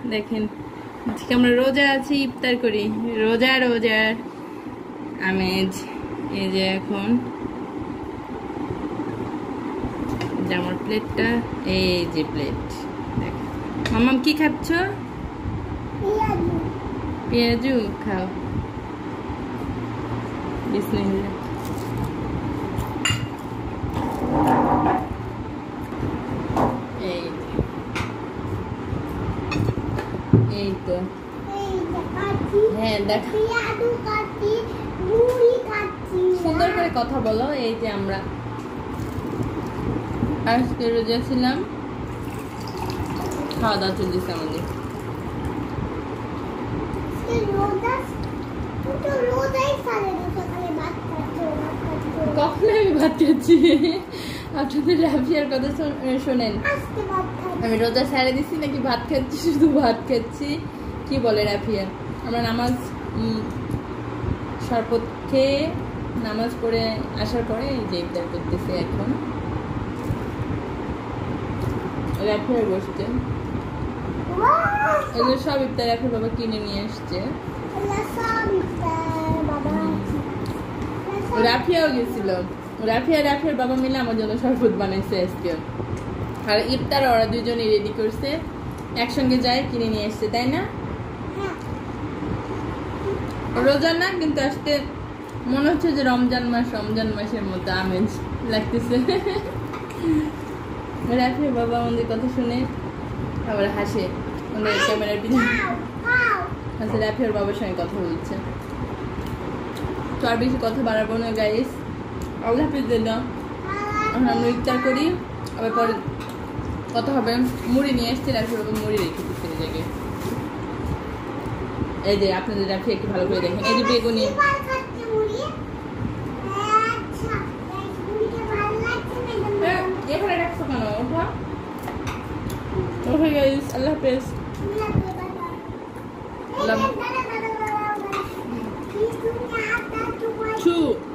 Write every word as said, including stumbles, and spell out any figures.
দেখেন আজকে আমরা রোজা আছি, ইফতার করি। রোজা রোজার আমেজ। এই যে এখন যে আমার প্লেটটা, এই যে প্লেট। দেখেন মামাম কি খাচ্ছ? পেঁয়াজু খাও। বিসমিল্লাহ। এই এই তো হ্যাঁ দেখ, সুন্দর করে কথা বলো। এই যে আমরা আজকে রোজা ছিলাম, খাওয়া দাওয়া চলতেছে আমাদের। কখন আমি ভাত খাচ্ছি? আপনাদের রাফিয়ার কথা শোনেন। আমি রোজা ছেড়ে দিচ্ছি নাকি ভাত খাচ্ছি? শুধু ভাত খাচ্ছি। কি বলে রাফিয়া? আমরা নামাজ শরবত খেয়ে নামাজ পড়ে আসার পরে এই যে ইফতার করতেছি। এখন রাফিয়ার বসছে, এগুলো সব ইফতার রাফিয়ার বাবা কিনে নিয়ে আসছে। রাফিয়াও গেছিল, রাফিয়া রাফিয়ার বাবা মিলে আমার জন্য শরবত বানাইছে আজকে। আর ইফতার ওরা দুজনই রেডি করছে, একসঙ্গে যায় কিনে নিয়ে আসছে, তাই না? রোজা না, কিন্তু আজকে মনে হচ্ছে যে রমজান মাস, রমজান মাসের মতো আমেজ লাগতেছে। রাফিয়ার বাবা আমাদের কথা শুনে আবার হাসে, আমাদের ক্যামেরার পিছনে হাসে। রাফিয়ার বাবার সঙ্গে কথা বলছে। তো আর বেশি কথা বাড়াবো না গাইস, আল্লাহ হাফিজ। দিলাম এখন আমরা ইফতার করি, আবার পরে কথা হবে। মুড়ি নিয়ে এসছি, রাফিয়ার বাবা মুড়ি রেখে দিচ্ছে এই জায়গায়। এই যে আপনাদের রাফি একটু ভালো করে দেখেন, এই যে বেগুনি। এখানে রাখছো কেন? ওঠা ওঠা গাইস, আল্লাহ হাফেজ। চু